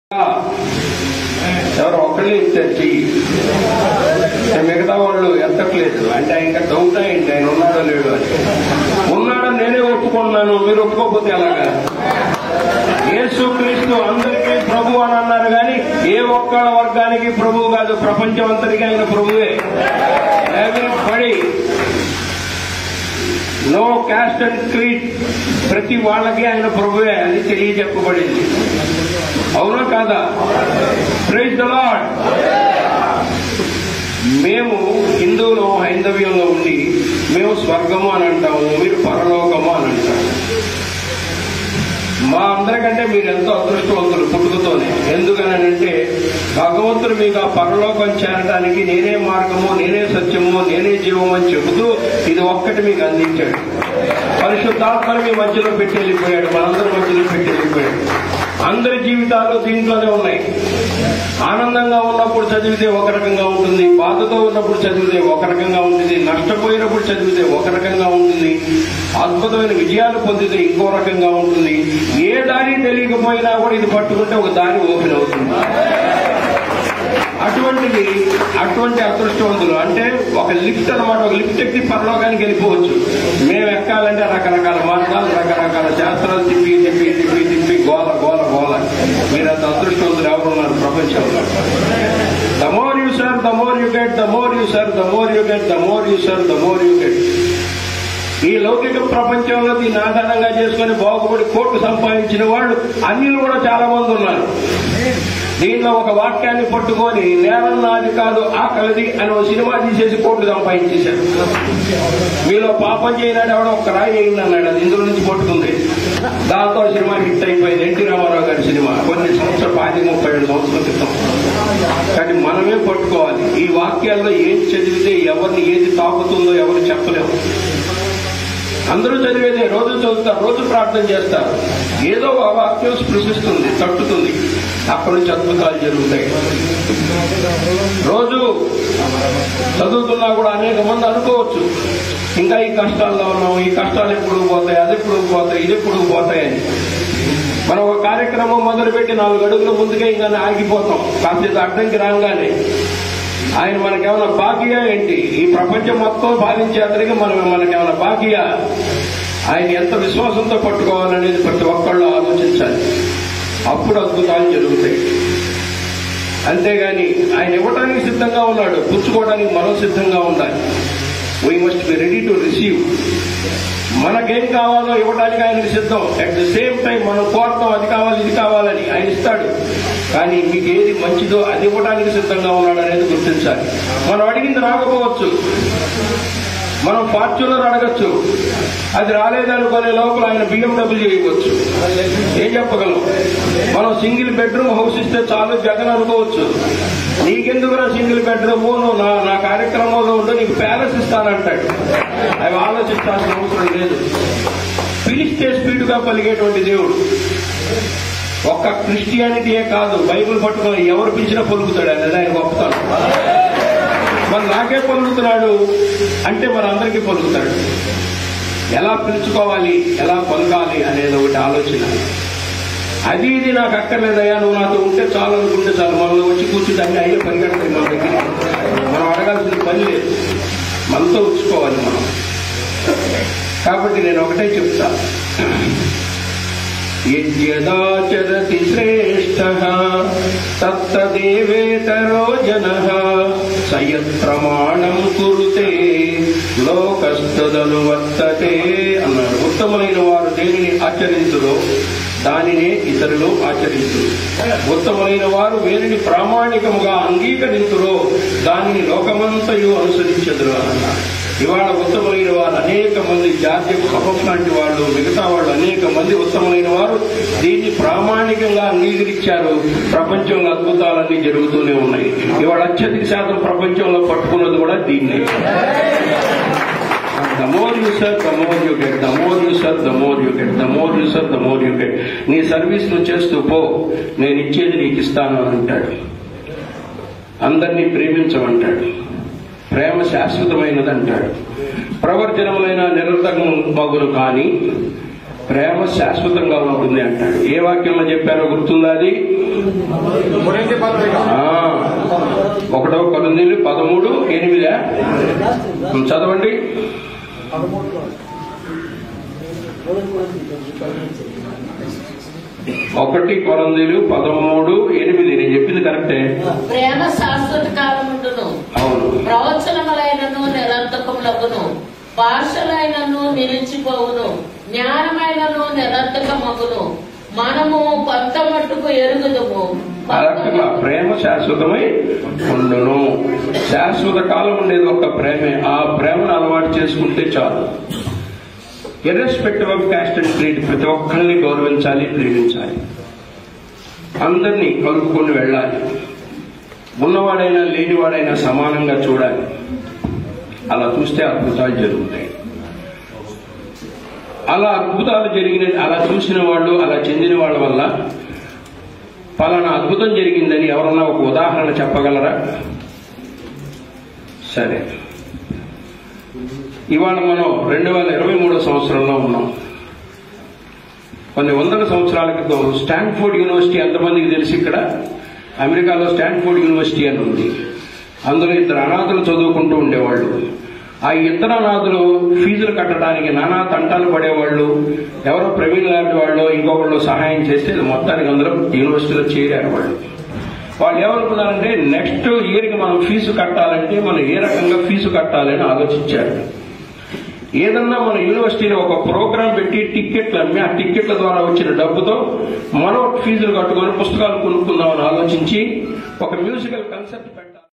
ఎవరు ఒకళ్ళే ఇచ్చారు చెయ్యి, మిగతా వాళ్ళు ఎత్తట్లేదు. అంటే ఇంకా డౌట్ అయింది ఆయన ఉన్నాడో లేడు అని. ఉన్నాడని నేనే ఒప్పుకున్నాను, మీరు ఒప్పుకోకపోతే ఎలాగా? యేసుక్రీస్తు అందరికీ ప్రభు అని అన్నారు కానీ ఏ ఒక్క వర్గానికి ప్రభువు కాదు, ప్రపంచం అంతటికీ ఆయన ప్రభువే. Everybody, no caste and creed, ప్రతి వాళ్ళకి ఆయన ప్రభువే అని తెలియజెప్పబడింది. అవునా కాదా? Praise the lord. మేము హిందువులు హైందవ్యంలో ఉండి మేము స్వర్గము అని అంటాము, మీరు పరలోకము అని అంటాము. మా అందరికంటే మీరు ఎంతో అదృష్టవంతులు పుట్టుకతోనే. ఎందుకనంటే భగవంతుడు మీకు ఆ పరలోకం చేరడానికి నేనే మార్గము, నేనే సత్యము, నేనే జీవము అని చెబుతూ ఇది ఒక్కటి మీకు అందించాడు. పరిశుద్ధాత్మను మీ మధ్యలో పెట్టి వెళ్ళిపోయాడు, మనందరి మధ్యలో పెట్టి వెళ్ళిపోయాడు. అందరి జీవితాలు దీంట్లోనే ఉన్నాయి. ఆనందంగా ఉన్నప్పుడు చదివితే ఒక రకంగా ఉంటుంది, బాధతో ఉన్నప్పుడు చదివితే ఒక రకంగా ఉంటుంది, నష్టపోయినప్పుడు చదివితే ఒక రకంగా ఉంటుంది, అద్భుతమైన విజయాలు పొందితే ఇంకో రకంగా ఉంటుంది. ఏ దారి తెలియకపోయినా కూడా ఇది పట్టుకుంటే ఒక దారి ఓపెన్ అవుతుంది. అటువంటి అదృష్టవంతులు అంటే ఒక లిఫ్ట్ అనమాట. ఒక లిఫ్ట్ ఎక్కి పరలోకానికి వెళ్ళిపోవచ్చు. మేము ఎక్కాలంటే రకరకాల మార్గాలు, రకరకాల శాస్త్రాలు తిప్పి తిప్పి తిప్పి తిప్పి గోల గోల గోల. మీరంత అదృష్టవంతులు ఎవరున్నారు ప్రపంచంలో? The more you serve, the more you get, the more you serve, the more you get, the more you serve, the more you get. ఈ లౌకిక ప్రపంచంలో దీన్ని ఆధారంగా చేసుకుని బాగుపడి కోట్లు సంపాదించిన వాళ్ళు అన్యులు కూడా చాలా మంది ఉన్నారు. దీనిలో ఒక వాక్యాన్ని పట్టుకొని నేరం నాది కాదు ఆకలిది అని ఒక సినిమా తీసేసి కోట్లు సంపాదించేశారు. మీలో పాపం చేయనాడు ఎవడో ఒక్క రాయి అయింది అన్నాడు, అది ఇందులో నుంచి పట్టుకుంది. దాంతో సినిమా హిట్ అయిపోయింది. ఎన్టీ రామారావు గారి సినిమా కొన్ని సంవత్సరాలు 37 సంవత్సరాల క్రితం. కానీ మనమే పట్టుకోవాలి. ఈ వాక్యాల్లో ఏది చదివితే ఎవరిని ఏది తాకుతుందో ఎవరు చెప్పలేము. అందరూ చదివేదే, రోజు చదువుతారు, రోజు ప్రార్థన చేస్తారు. ఏదో ఆ వాక్యం స్పృశిస్తుంది, తట్టుతుంది, అక్కడి నుంచి అద్భుతాలు జరుగుతాయి. రోజు చదువుతున్నా కూడా అనేక మంది అనుకోవచ్చు ఇంకా ఈ కష్టాల్లో ఉన్నాం, ఈ కష్టాలు ఎప్పుడు పోతాయి, అది ఎప్పుడు పోతాయి, ఇది ఎప్పుడు పోతాయని. మనం ఒక కార్యక్రమం మొదలుపెట్టి 4 అడుగుల ముందుకే ఇంకా ఆగిపోతాం. కాసేపు అడ్డంకి రాగానే ఆయన మనకేమైనా బాకీయా ఏంటి? ఈ ప్రపంచం మొత్తం భావించే అతనికి మనకేమైనా బాకీయా? ఆయన ఎంత విశ్వాసంతో పట్టుకోవాలనేది ప్రతి ఒక్కళ్ళు ఆలోచించాలి. అప్పుడు అద్భుతాలు జరుగుతాయి. అంతేగాని ఆయన ఇవ్వడానికి సిద్ధంగా ఉన్నాడు, పుచ్చుకోవడానికి మనం సిద్ధంగా ఉండాలి. We must be ready to receive. మనకేం కావాలో ఇవ్వడానికి ఆయనకు సిద్ధం. అట్ ద సేమ్ టైం మనం కోరతాం, అది కావాలి ఇది కావాలని, ఆయన ఇస్తాడు. కానీ మీకు ఏది మంచిదో అది ఇవ్వడానికి సిద్ధంగా ఉన్నాడు అనేది గుర్తించాలి. మనం అడిగింది రాకపోవచ్చు, మనం ఫార్చ్యూనర్ అడగచ్చు, అది రాలేదనుకునే లోపల ఆయన BMW చేయవచ్చు. ఏం చెప్పగలం? మనం సింగిల్ బెడ్రూమ్ హౌస్ ఇస్తే చాలు జగన్ అనుకోవచ్చు. నీకెందుకురా సింగిల్ బెడ్రూమ్, నువ్వు నా కార్యక్రమంలో ఉంటే నీకు ప్యాలెస్ ఇస్తానంటాడు. అవి ఆలోచించాల్సిన అవసరం లేదు. పిలిస్తే స్పీడ్గా పలిగేటువంటి దేవుడు. ఒక్క క్రిస్టియానిటీయే కాదు, బైబుల్ పట్టుకొని ఎవరు పిలిచినా పలుకుతాడు. అనేది ఆయన గొప్పతనం. మరి నాకే పలుకుతున్నాడు అంటే మరి అందరికీ పలుకుతాడు. ఎలా పిలుచుకోవాలి, ఎలా పలకాలి అనేది ఒకటి ఆలోచన. అది ఇది నాకు అక్కర్లేదయ్యా, నువ్వు నాతో ఉంటే చాలు అనుకుంటే చాలు. మనలో వచ్చి కూర్చుంటే అన్ని అయ్యే పరిగెడతాయి మన దగ్గర. మనం అడగాల్సిన పని లేదు, మనతో ఉంచుకోవాలి మనం. కాబట్టి నేను ఒకటే చెప్తా, యజ్ఞదాచరతి శ్రేష్ఠః తత్తదేవేతరో జనః సయత్ ప్రమాణం కురుతే లోకస్తదనువర్తతే అన్నాడు. ఉత్తమమైన వారు దేనిని ఆచరించురో దానినే ఇతరులు ఆచరించురు. ఉత్తమమైన వారు వేరిని ప్రామాణికముగా అంగీకరించురో దానిని లోకమంతయు అనుసరించెదరు అన్నారు. ఇవాళ ఉత్తమమైన వారు అనేక మంది, జాతీయ కపం లాంటి వాళ్ళు, మిగతా వాళ్ళు అనేక మంది ఉత్తమమైన వారు దీన్ని ప్రామాణికంగా అంగీకరించారు. ప్రపంచంలో అద్భుతాలన్నీ జరుగుతూనే ఉన్నాయి. ఇవాళ అత్యధిక శాతం ప్రపంచంలో పట్టుకున్నది కూడా దీన్నే. The more you serve, the more you get. The more you serve, the more you get. The more you serve, the more you get. నీ సర్వీస్ నువ్వు చేస్తూ పో, నేను ఇచ్చేది నీకు ఇస్తాను అంటాడు. అందరినీ ప్రేమించమంటాడు. ప్రేమ శాశ్వతమైనది అంటాడు. ప్రవర్జనములైన నిరర్ధకము మగును కానీ ప్రేమ శాశ్వతంగా ఉంటుంది అంటాడు. ఏ వాక్యంలో చెప్పారో గుర్తుందా అది? 1 కొరింథీయులు 13:8 చదవండి. 1 కొరింథీయులు 13:8 నేను చెప్పింది కరెక్టే. ప్రేమ శాశ్వత కాలముండును. అవును. ప్రవచనములైనను నిరర్థకములగును, భాషలైనను నిలిచిపోవును, జ్ఞానమైనను నిరర్థకమగును, మనము కొంత మట్టుకు ఎరుగుదుము. అలా ప్రేమ శాశ్వతమై ఉండును. శాశ్వత కాలం ఉండేది ఒక్క ప్రేమే. ఆ ప్రేమను అలవాటు చేసుకుంటే చాలు. Irrespective of caste and creed, ప్రతి ఒక్కరిని గౌరవించాలి, ప్రేమించాలి, అందరినీ కలుపుకొని వెళ్ళాలి, ఉన్నవాడైనా లేనివాడైనా సమానంగా చూడాలి. అలా చూస్తే అద్భుతాలు జరుగుతాయి. అలా అద్భుతాలు అలా చూసిన వాళ్ళు, అలా చెందిన వాళ్ళ వల్ల పలానా అద్భుతం జరిగిందని ఎవరన్నా ఒక ఉదాహరణ చెప్పగలరా? సరే, ఇవాళ మనం 2023 సంవత్సరంలో ఉన్నాం. కొన్ని వందల సంవత్సరాల క్రితం స్టాన్ఫోర్డ్ యూనివర్సిటీ ఎంతమందికి తెలిసి? ఇక్కడ అమెరికాలో స్టాన్ఫోర్డ్ యూనివర్సిటీ అని ఉంది. అందులో 2 అనాథులు చదువుకుంటూ ఉండేవాళ్ళు. ఆ 2 అనాథులు ఫీజులు కట్టడానికి నానా తంటాలు పడేవాళ్ళు. ఎవరో ప్రవీణ్ లాంటి వాళ్ళు ఇంకొకళ్ళు సహాయం చేస్తే మొత్తానికి అందరూ యూనివర్సిటీలో చేరారు. వాళ్ళు ఏమనుకున్నారంటే నెక్స్ట్ ఇయర్కి మనం ఫీజు కట్టాలంటే మనం ఏ రకంగా ఫీజు కట్టాలని ఆలోచించారు. ఏదన్నా మన యూనివర్సిటీలో ఒక ప్రోగ్రాం పెట్టి టిక్కెట్లు అమ్మి ఆ టిక్కెట్ల ద్వారా వచ్చిన డబ్బుతో మనం ఫీజులు కట్టుకొని పుస్తకాలు కొనుక్కుందామని ఆలోచించి ఒక మ్యూజికల్ కన్సెప్ట్